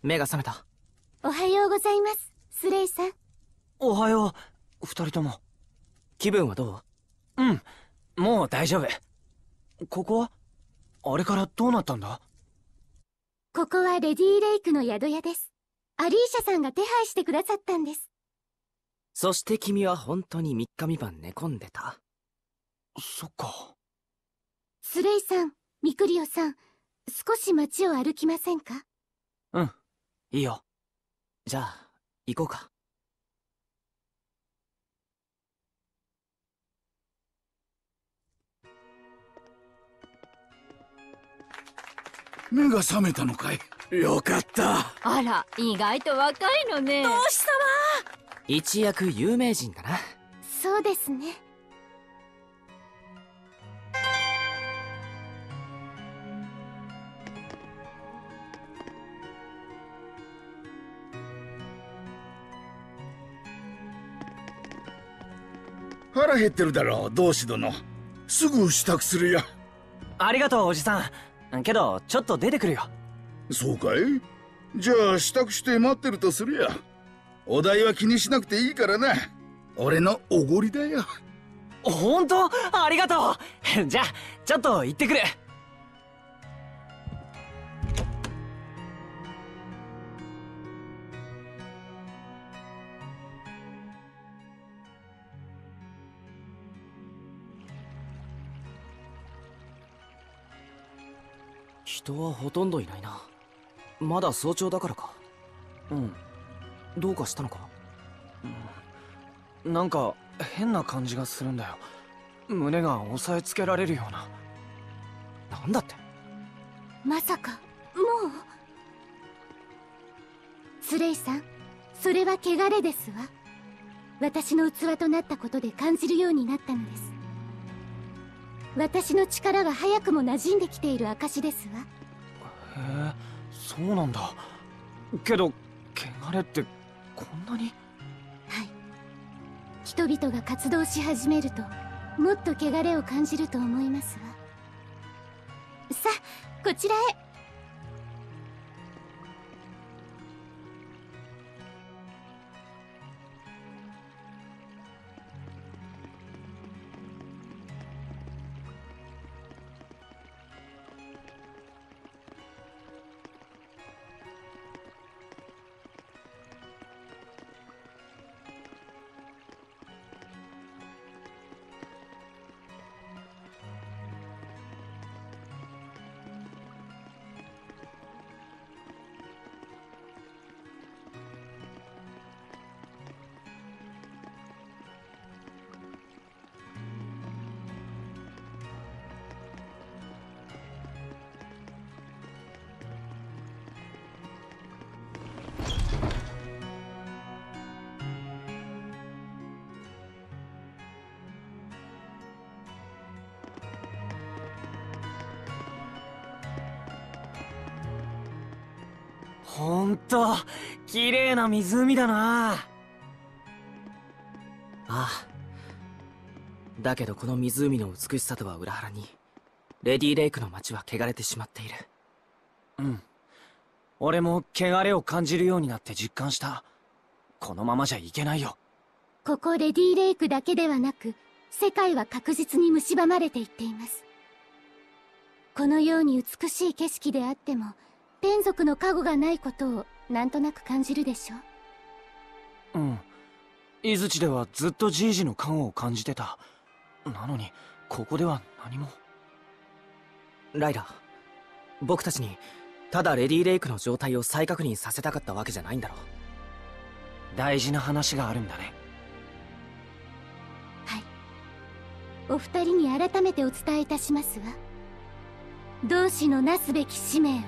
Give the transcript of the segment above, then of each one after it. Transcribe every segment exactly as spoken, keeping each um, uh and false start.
目が覚めた。 おはようございます、スレイさん。 おはよう、二人とも。気分はどう？うん、もう大丈夫。ここは？あれからどうなったんだ？ ここはレディーレイクの宿屋です。アリーシャさんが手配してくださったんです。 そして君は本当に三日三晩寝込んでた。そっか。 スレイさん、ミクリオさん、少し街を歩きませんか？ うん、いいよ。じゃあ行こうか。 目が覚めたのかい？よかった。 あら、意外と若いのね。 同志様。 一躍有名人だな。 そうですね。 腹減ってるだろう、同志殿。すぐ支度するよ。 ありがとう、おじさん。けどちょっと出てくるよ。 そうかい？じゃあ支度して待ってるとするよ。お代は気にしなくていいからな。俺のおごりだよ。 本当？ありがとう。じゃあちょっと行ってくる。人はほとんどいないな。まだ早朝だからか。うん。どうかしたのか？うん、なんか変な感じがするんだよ。胸が押さえつけられるような。なんだって？ まさかもう。スレイさん、それは汚れですわ。私の器となったことで感じるようになったのです。私の力が早くも馴染んできている証ですわ。 へえ、そうなんだ。けど汚れってこんなに？ はい。人々が活動し始めるともっと汚れを感じると思いますわ。さあ、こちらへ。 ほんと綺麗な湖だな。ああ。だけどこの湖の美しさとは裏腹にレディレイクの街は汚れてしまっている。うん、俺も汚れを感じるようになって実感した。このままじゃいけないよ。 ここレディレイクだけではなく、世界は確実に蝕まれていっています。このように美しい景色であっても天族の加護がないことをなんとなく感じるでしょ。 うん、伊豆地ではずっとじいじの加護を感じてた。なのにここでは何も。ライラ、僕たちにただレディレイクの状態を再確認させたかったわけじゃないんだろう。大事な話があるんだね。 はい。お二人に改めてお伝えいたしますわ。同志のなすべき使命を。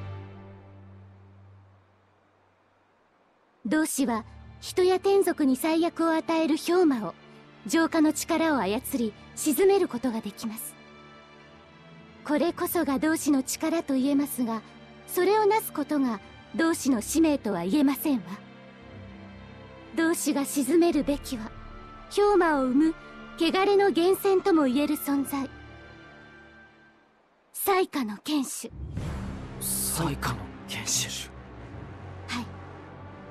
同志は人や天族に災厄を与える氷魔を浄化の力を操り鎮めることができます。これこそが同志の力と言えますが、それをなすことが同志の使命とは言えませんわ。同志が鎮めるべきは氷魔を生む汚れの源泉とも言える存在、災禍の剣士。 災禍の剣士。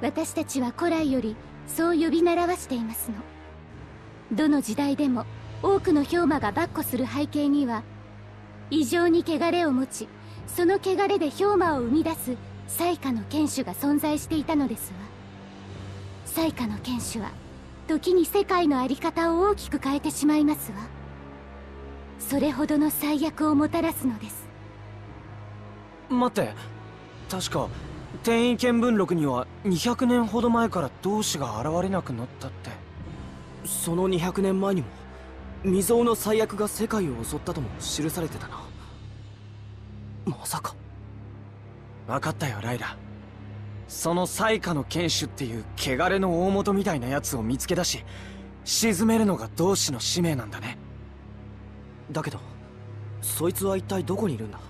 私たちは古来よりそう呼び習わしていますの。どの時代でも多くの氷魔が跋扈する背景には、異常に汚れを持ち、その汚れで氷魔を生み出す災禍の剣士が存在していたのですわ。災禍の剣士は時に世界の在り方を大きく変えてしまいますわ。それほどの災厄をもたらすのです。 待って、確か天意見聞録にはにひゃくねんほど前から同志が現れなくなったって。 そのにひゃくねんまえにも未曾有の災厄が世界を襲ったとも記されてたな。まさか。 分かったよライラ。その災禍の剣士っていう汚れの大元みたいなやつを見つけ出し沈めるのが同志の使命なんだね。 だけどそいつは一体どこにいるんだ？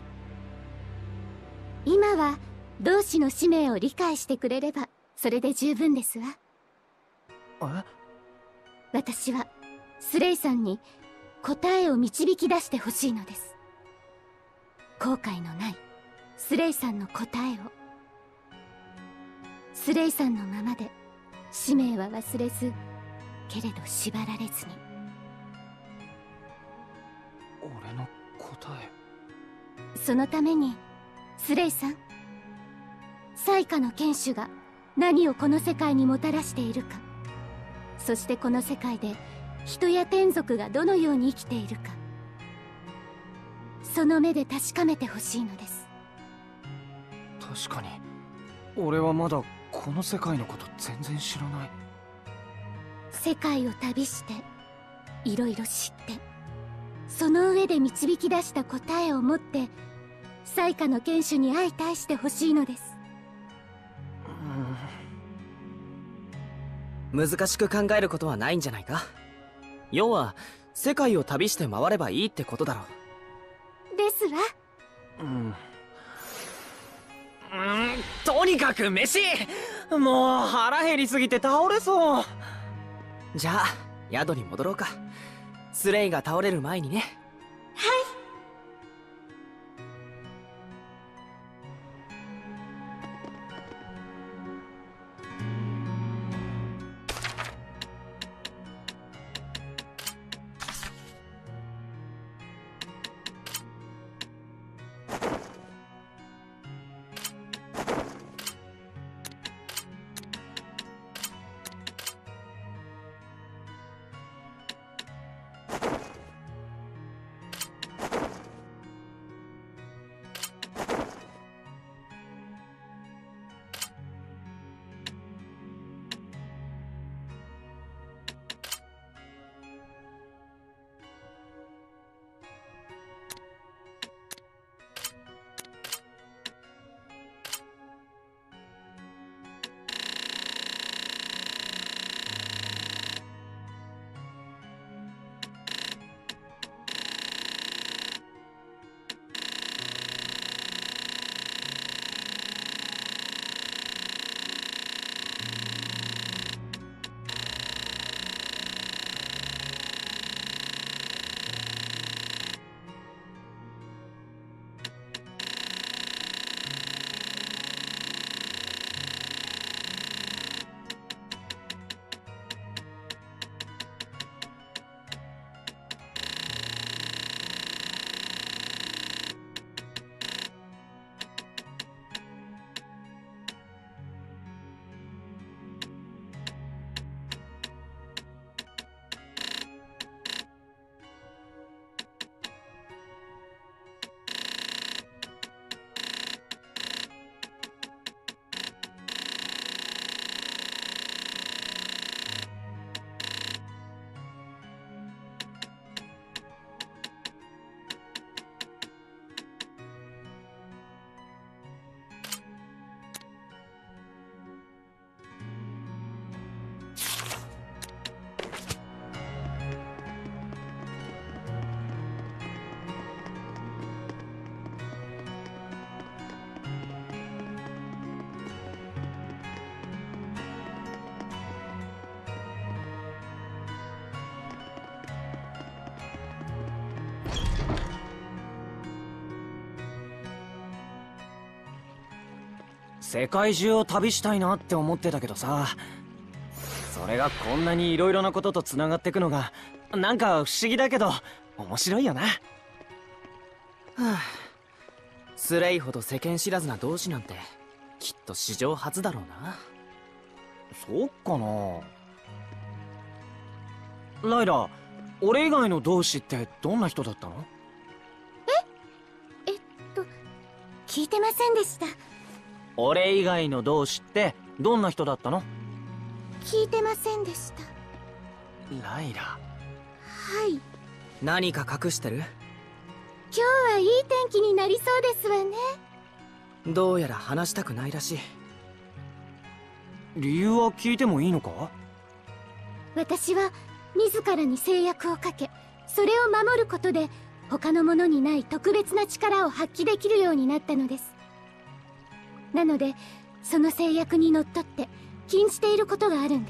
今は同志の使命を理解してくれればそれで十分ですわ。 え？ 私はスレイさんに答えを導き出してほしいのです。後悔のないスレイさんの答えを。スレイさんのままで使命は忘れず、けれど縛られずに。 俺の答え。 そのためにスレイさん、災禍の剣士が何をこの世界にもたらしているか、そしてこの世界で人や天族がどのように生きているか、その目で確かめてほしいのです。 確かに俺はまだこの世界のこと全然知らない。 世界を旅していろいろ知って、その上で導き出した答えを持って災禍の剣士に相対してほしいのです。 難しく考えることはないんじゃないか。要は世界を旅して回ればいいってことだろう。ですわ。 うんうん、とにかく飯。もう腹減りすぎて倒れそう。 じゃあ宿に戻ろうか。スレイが倒れる前にね。 はい。 世界中を旅したいなって思ってたけどさ、それがこんなに色々なことと繋がってくのがなんか不思議だけど面白いよな。はあ、スレイほど世間知らずな同志なんてきっと史上初だろうな。 そっかな。ライラ、俺以外の同志ってどんな人だったの？ ええっと聞いてませんでした。 俺以外の同志ってどんな人だったの？ 聞いてませんでした。 ライラ。 はい。 何か隠してる？ 今日はいい天気になりそうですわね。 どうやら話したくないらしい。 理由は聞いてもいいのか？ 私は自らに制約をかけ、それを守ることで他の者にない特別な力を発揮できるようになったのです。なのでその制約にのっとって禁じていることがあるんです。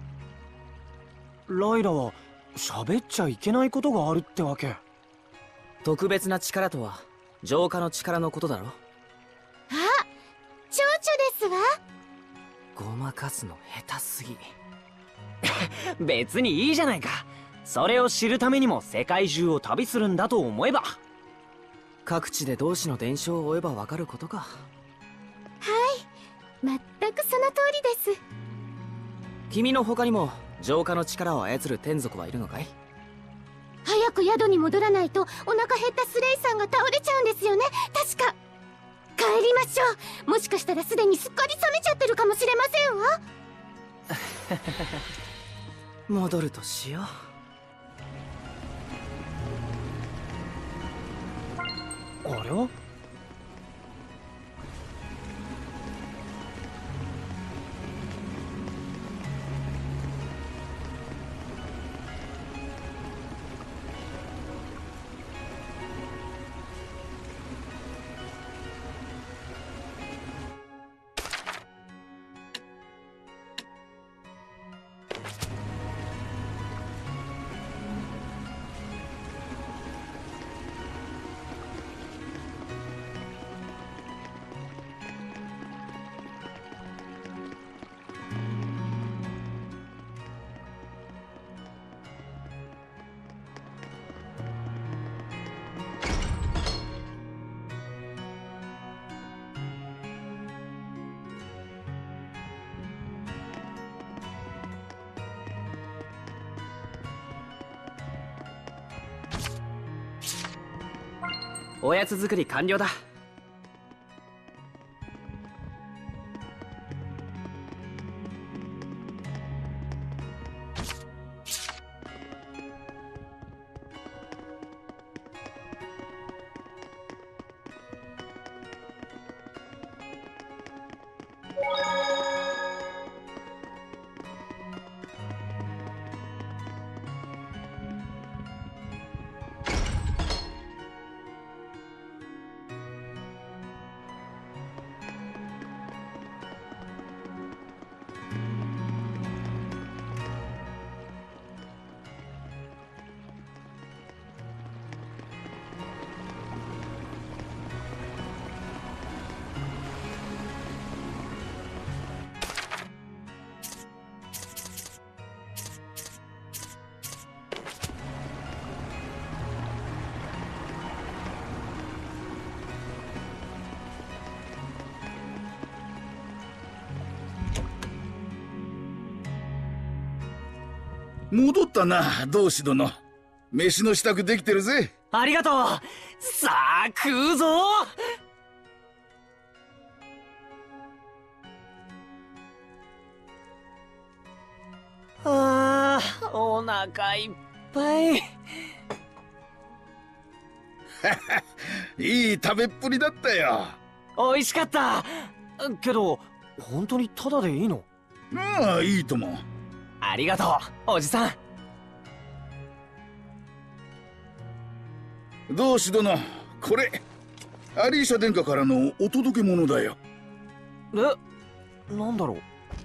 ライラは喋っちゃいけないことがあるってわけ？ 特別な力とは浄化の力のことだろ。 あ、蝶々ですわ。 ごまかすの下手すぎ。 別にいいじゃないか。それを知るためにも世界中を旅するんだと思えば。 各地で同志の伝承を追えばわかることか。 はい、全くその通りです。 君の他にも浄化の力を操る天族はいるのかい？ 早く宿に戻らないとお腹減ったスレイさんが倒れちゃうんですよね、確か。帰りましょう。もしかしたらすでにすっかり冷めちゃってるかもしれませんわ。 戻るとしよう。あれは？ う。おやつ作り完了だ。 戻ったな、同志殿。飯の支度できてるぜ。 ありがとう。さあ食うぞ。あー、お腹いっぱい。 いい食べっぷりだったよ。 美味しかった。けど本当にタダでいいの？ ああ、いいとも。 ありがとう、おじさん。 同志殿、これアリーシャ殿下からのお届け物だよ。 え、なんだろう。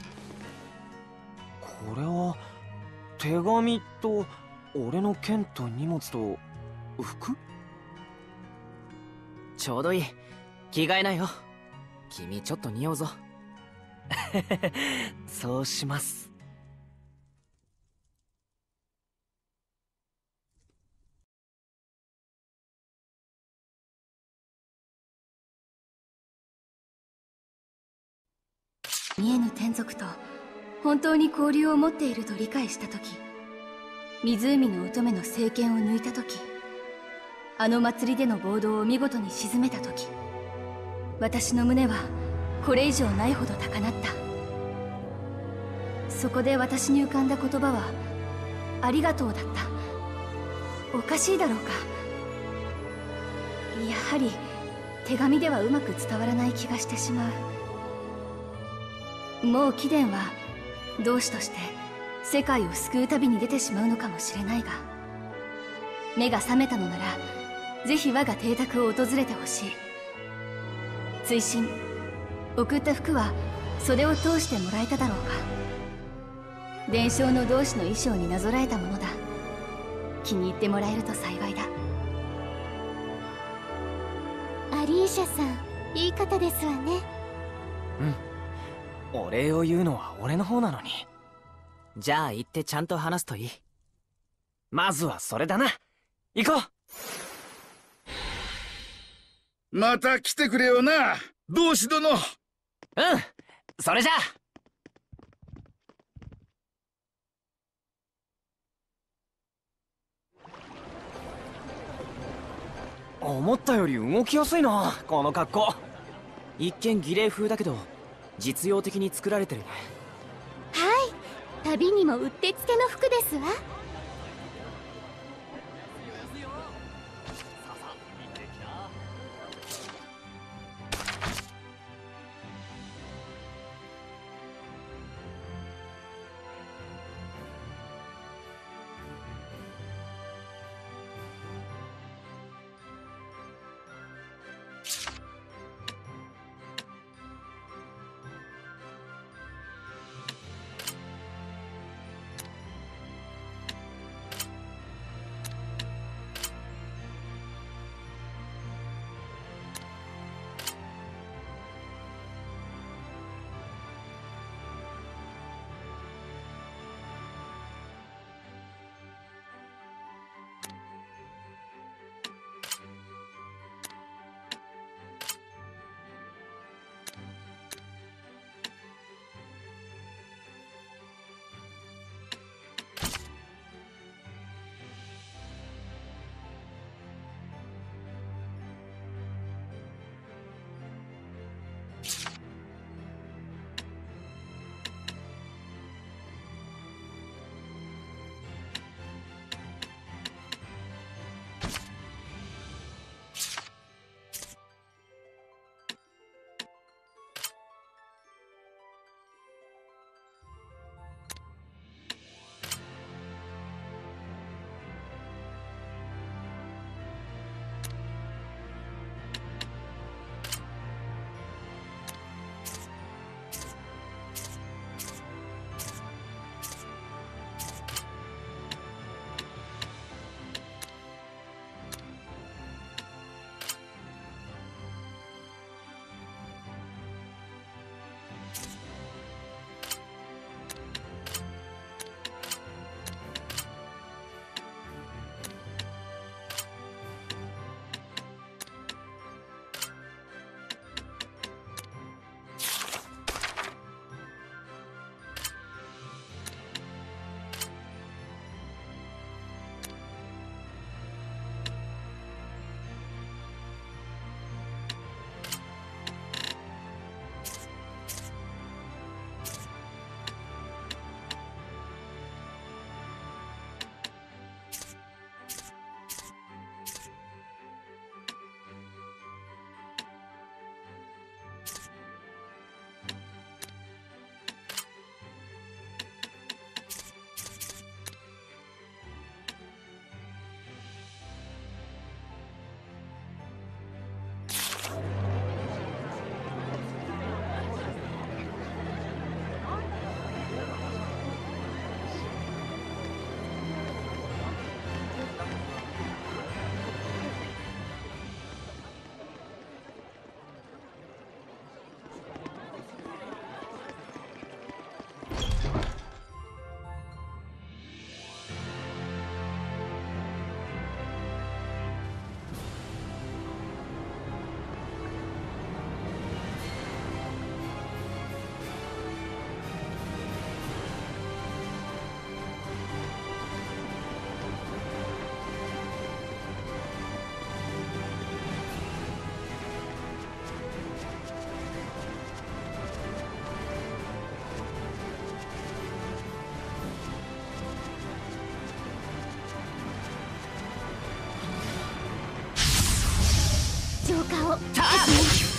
これは手紙と俺の剣と荷物と服？ ちょうどいい。着替えなよ。 君ちょっと匂うぞ。 そうします。 見えぬ天族と本当に交流を持っていると理解した時、湖の乙女の聖剣を抜いた時、あの祭りでの暴動を見事に鎮めた時、私の胸はこれ以上ないほど高鳴った。そこで私に浮かんだ言葉はありがとうだった。おかしいだろうか。やはり手紙ではうまく伝わらない気がしてしまう。もう貴殿は同志として世界を救う旅に出てしまうのかもしれないが、目が覚めたのならぜひ我が邸宅を訪れてほしい。追伸、送った服は袖を通してもらえただろうか。伝承の同志の衣装になぞらえたものだ。気に入ってもらえると幸いだ。 アリーシャさん、いい方ですわね。 うん。お礼を言うのは俺の方なのに。 じゃあ行ってちゃんと話すといい。 まずはそれだな。行こう。また来てくれよな、同志殿。うん、 それじゃあ。思ったより動きやすいな、この格好。 一見儀礼風だけど実用的に作られてるね。 はい、旅にもうってつけの服ですわ。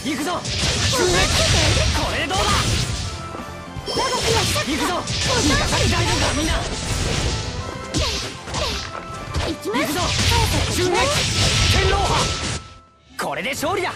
行くぞ。これでどうだ。行くぞ。味方に大丈夫だみんな。 行きます。 行くぞ。襲撃天狼波。これで勝利だ。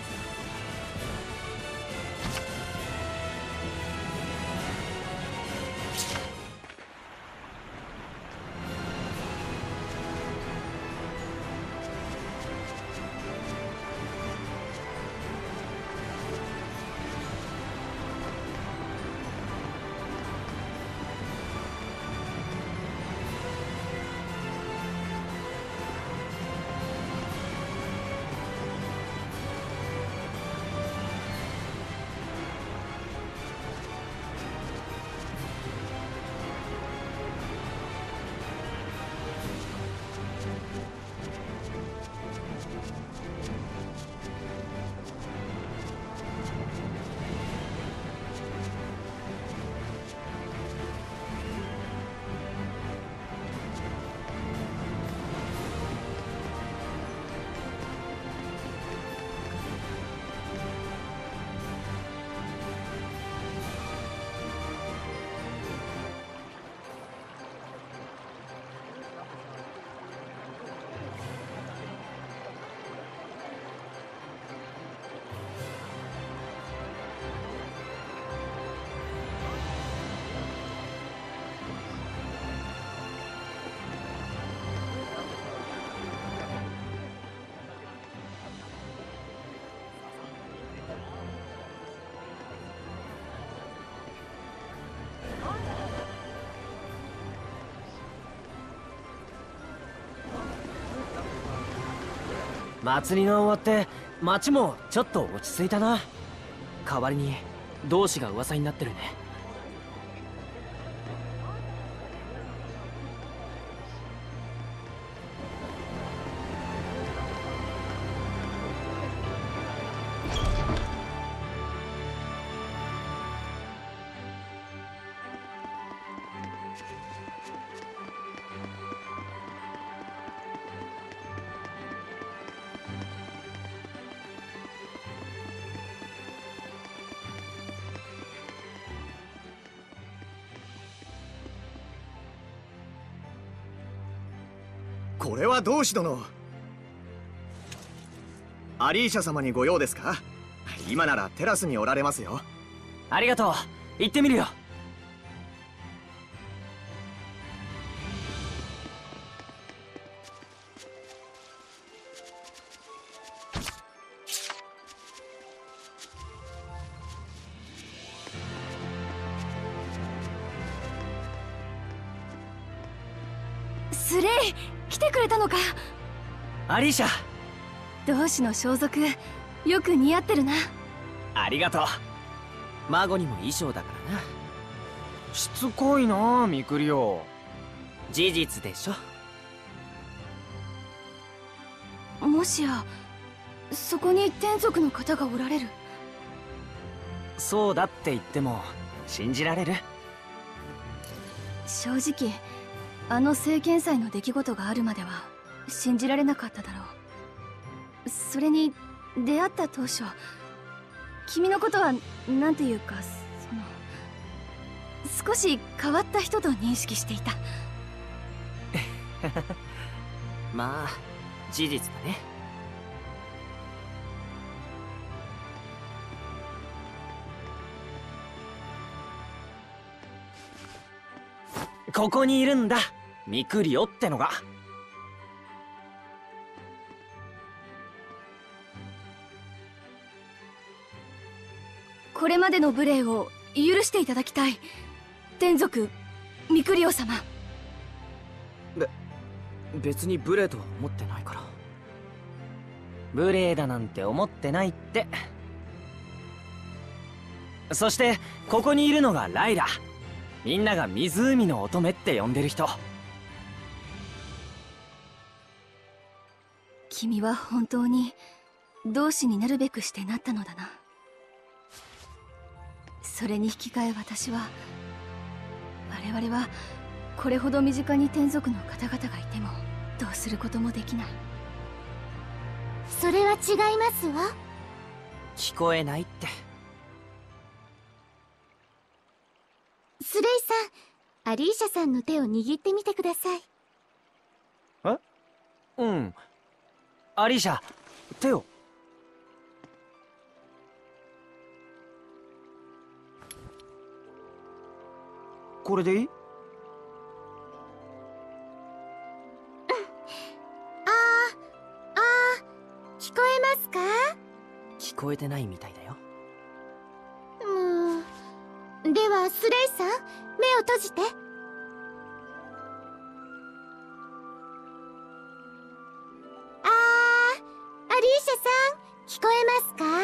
祭りが終わって町もちょっと落ち着いたな。 代わりに同志が噂になってるね。 これは同志殿。アリーシャ様にご用ですか？今ならテラスにおられますよ。 ありがとう。行ってみるよ。 スレイ、来てくれたのか。 アリーシャ。 同志の装束よく似合ってるな。 ありがとう。 孫にも衣装だからな。 しつこいなミクリオ。 事実でしょ。 もしやそこに天族の方がおられる。 そうだって言っても信じられる？ 正直あの聖剣祭の出来事があるまでは信じられなかっただろう。それに出会った当初君のことはなんていうか、その少し変わった人と認識していた。 まあ事実だね。 ここにいるんだミクリオってのが。 これまでの無礼を許していただきたい天族ミクリオ様。 べ別に無礼とは思ってないから。 無礼だなんて思ってないって。そしてここにいるのがライラ。みんなが湖の乙女って呼んでる人。 君は本当に同志になるべくしてなったのだな。それに引き換え私は、我々はこれほど身近に天族の方々がいてもどうすることもできない。 それは違いますわ。 聞こえないって。 スレイさん、アリーシャさんの手を握ってみてください。 え？うん。アリーシャ、手を。これでいい？ 聞こえますか？ 聞こえてないみたいだよ。 うーん。ではスレイさん、目を閉じて。あー、アリーシャさん、聞こえますか？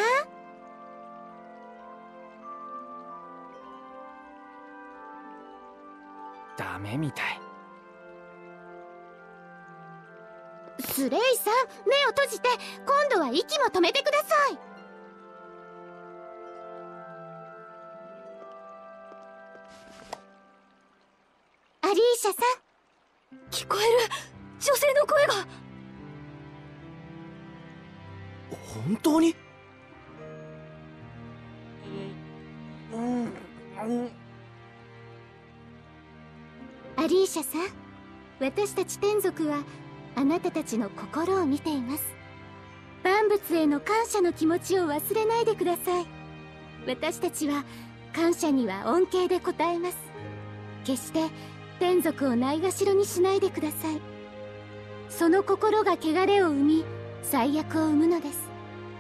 ダメみたい。 スレイさん、目を閉じて。今度は息も止めてください。アリーシャさん、 聞こえる。女性の声が。 本当に？ うんうん。 アリーシャさん、私たち天族はあなたたちの心を見ています。万物への感謝の気持ちを忘れないでください。私たちは感謝には恩恵で応えます。決して天族をないがしろにしないでください。その心が汚れを生み、最悪を生むのです。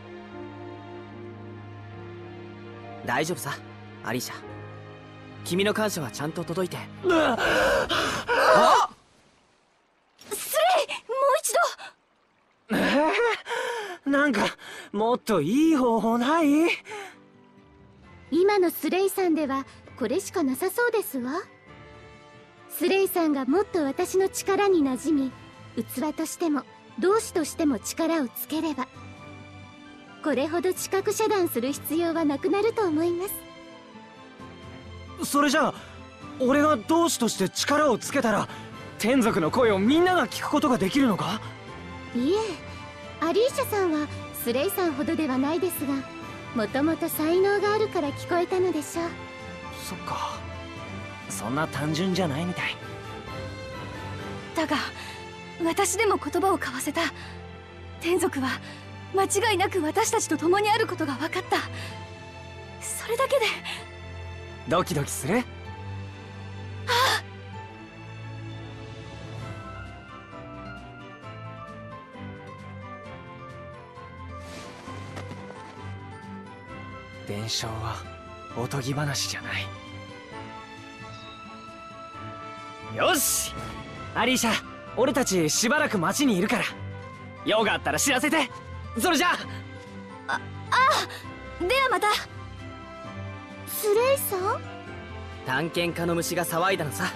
大丈夫さ、アリーシャ。君の感謝はちゃんと届いて。 ああ！ スレイ、もう一度。 えー、なんかもっといい方法ない？ 今のスレイさんではこれしかなさそうですわ。スレイさんがもっと私の力に馴染み、器としても同志としても力をつければ、これほど知覚遮断する必要はなくなると思います。 それじゃあ俺が同志として力をつけたら天族の声をみんなが聞くことができるのか？ いえ、アリーシャさんはスレイさんほどではないですが、もともと才能があるから聞こえたのでしょう。 そっか、そんな単純じゃないみたい。 だが私でも言葉を交わせた。天族は間違いなく私たちと共にあることが分かった。それだけでドキドキする？伝承はおとぎ話じゃない。よし、アリーシャ、俺たちしばらく町にいるから用があったら知らせて。それじゃあ。 あああ、ではまた。 スレイさん？ 探検家の虫が騒いだのさ。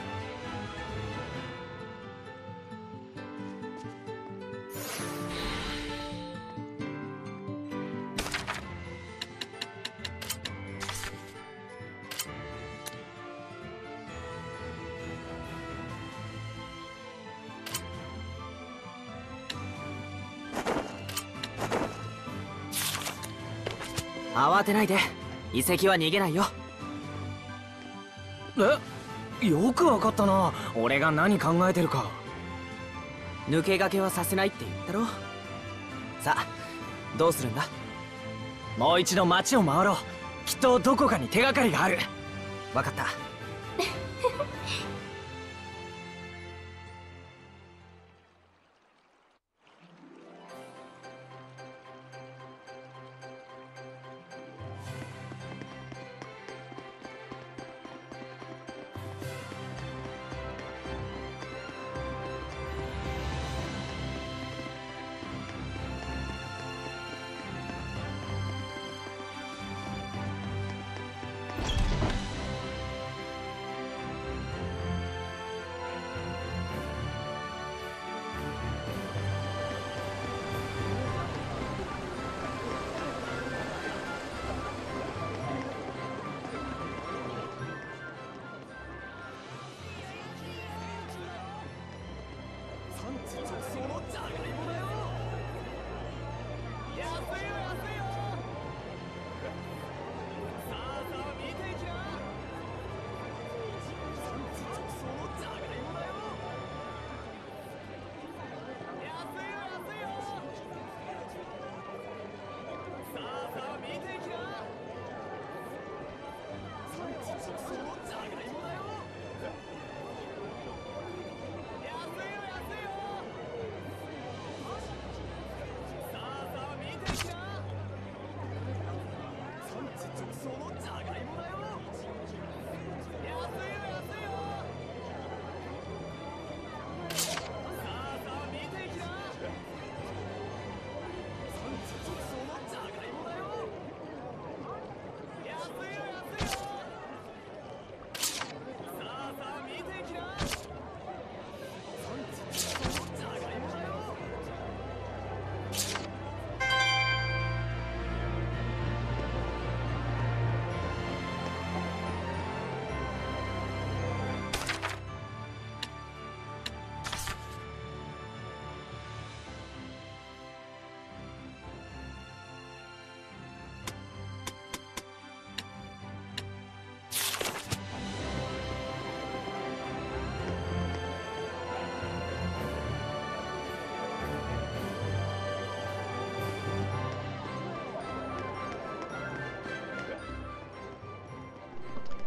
慌てないで、遺跡は逃げないよ。 え、よくわかったな、俺が何考えてるか。 抜け駆けはさせないって言ったろ。さあ、どうするんだ？ もう一度街を回ろう。きっとどこかに手がかりがある。 わかった。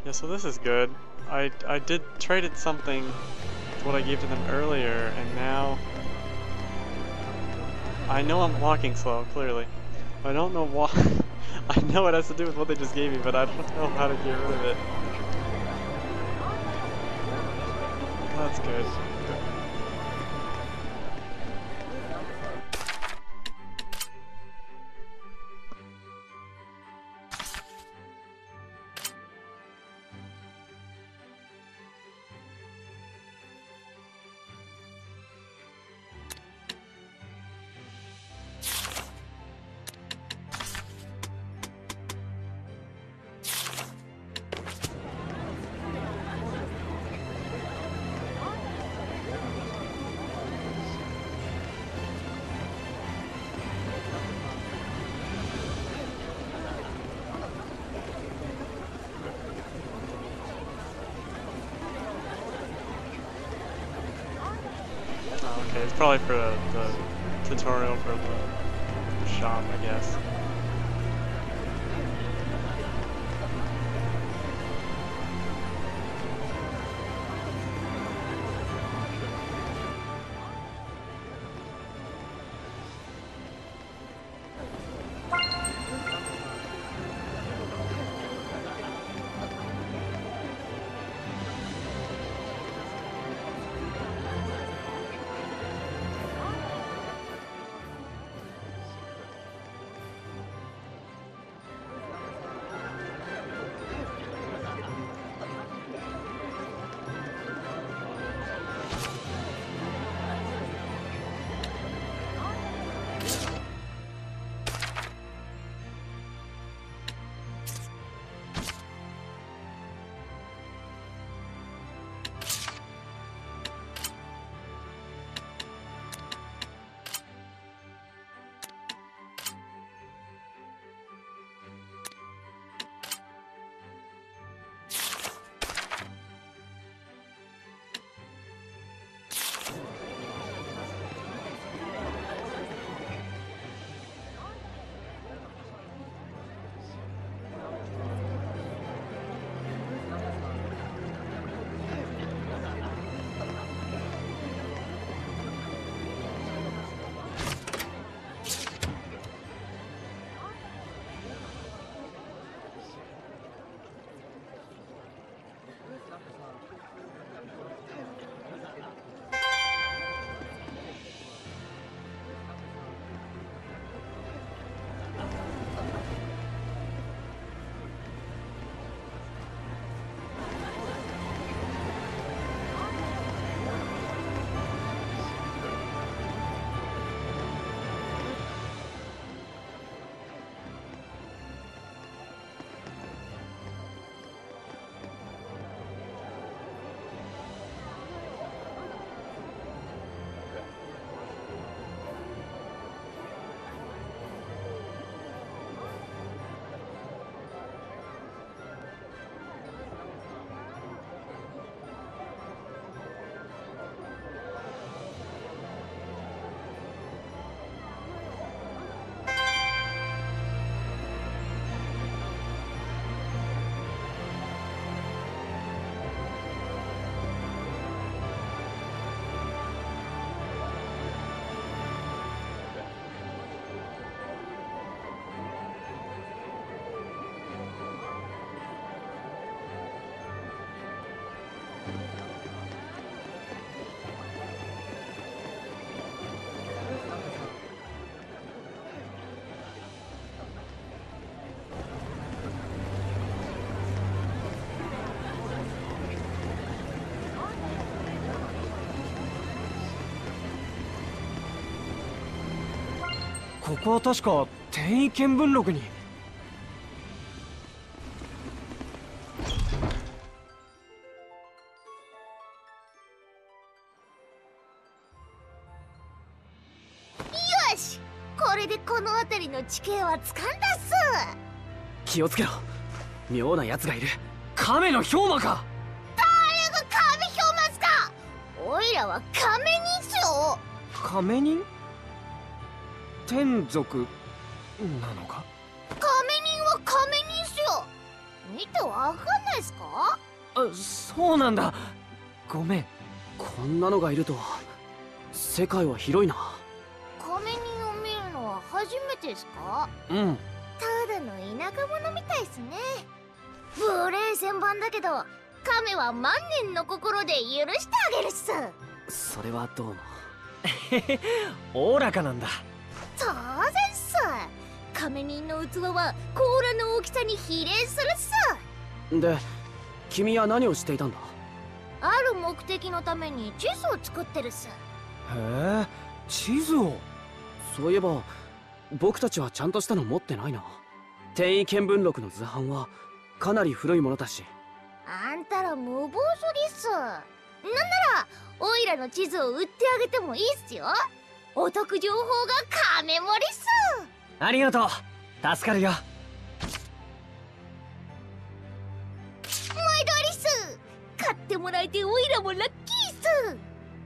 Yeah, so this is good. I, I did traded something to what I gave to them earlier, and now I know I'm walking slow, clearly. I don't know why. I know it has to do with what they just gave me, but I don't know how to get rid of it. That's good. Okay, it's probably for the, the tutorial for the shop, I guess. ここは確か転移見聞録に。 よし、これでこの辺りの地形は掴んだっす。 気をつけろ、妙な奴がいる。亀の氷馬か。 誰が亀氷馬っすか。おいらは亀人っすよ。 亀人？天族なのか。 亀人は亀人っすよ。 見てわかんないっすか？ あ、そうなんだ。ごめん。 こんなのがいるとは。世界は広いな。 仮面人を見るのは初めてですか？ うん。 ただの田舎者みたいっすね。無礼千番だけど亀は万年の心で許してあげるっす。 それはどうも。 おおらかなんだ。 当然っす。亀人の器は甲羅の大きさに比例するっす。 で、君は何をしていたんだ？ ある目的のために地図を作ってるっす。 へえ、地図を。 そういえば僕たちはちゃんとしたの持ってないな。転移見聞録の図版はかなり古いものだし。 あんたら無謀そりっす。なんならオイラの地図を売ってあげてもいいっすよ。お得情報が亀盛りっす。 ありがとう。助かるよ。 毎度ありっす。買ってもらえてオイラもラッキーっす。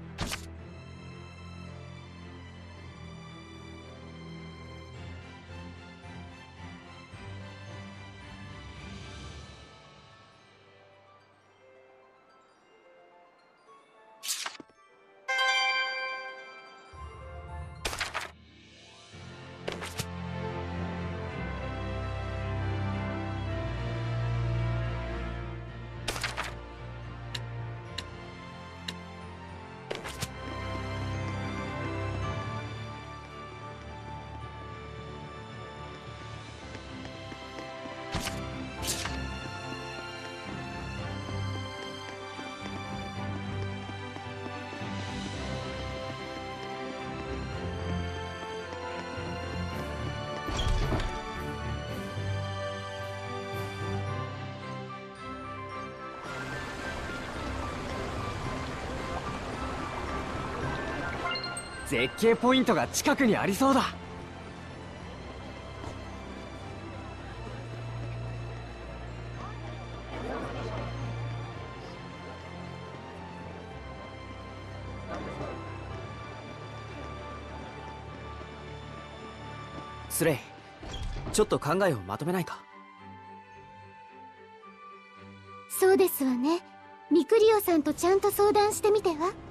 絶景ポイントが近くにありそうだ。 スレイ、ちょっと考えをまとめないか？ そうですわね。ミクリオさんとちゃんと相談してみては？